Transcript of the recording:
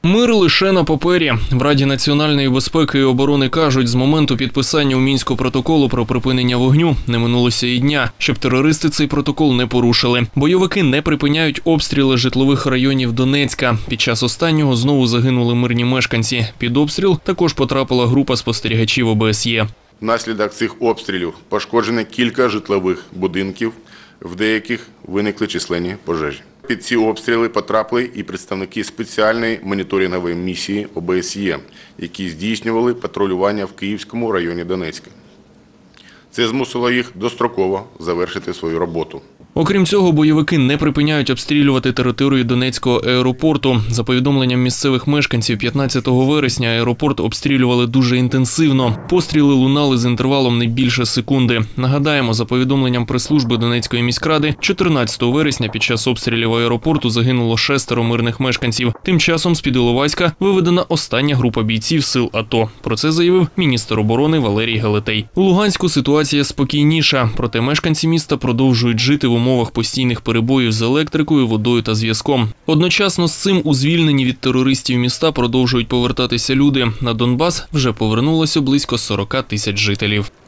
Мир лише на папері. В Раді національної безпеки і оборони кажуть, з моменту підписання у Мінську протоколу про припинення вогню не минулося і дня, щоб терористи цей протокол не порушили. Бойовики не припиняють обстріли житлових районів Донецька. Під час останнього знову загинули мирні мешканці. Під обстріл також потрапила група спостерігачів ОБСЄ. Внаслідок цих обстрілів пошкоджено кілька житлових будинків, в деяких виникли численні пожежі. Під ці обстріли потрапили і представники спеціальної моніторингової місії ОБСЄ, які здійснювали патрулювання в Київському районі Донецька. Це змусило їх достроково завершити свою роботу. Окрім цього, бойовики не припиняють обстрілювати територію Донецького аеропорту. За повідомленням місцевих мешканців, 15 вересня аеропорт обстрілювали дуже інтенсивно. Постріли лунали з інтервалом не більше секунди. Нагадаємо, за повідомленням прес-служби Донецької міськради, 14 вересня під час обстрілів аеропорту загинуло 6 мирних мешканців. Тим часом з-під Іловайська виведена остання група бійців сил АТО. Про це заявив міністр оборони Валерій Гелетей. У Луганську ситуація спокійніша, проте мешканці міста продовжують жити в умовах постійних перебоїв з електрикою, водою та зв'язком. Одночасно з цим у звільнені від терористів міста продовжують повертатися люди. На Донбас вже повернулося близько 40 тисяч жителів.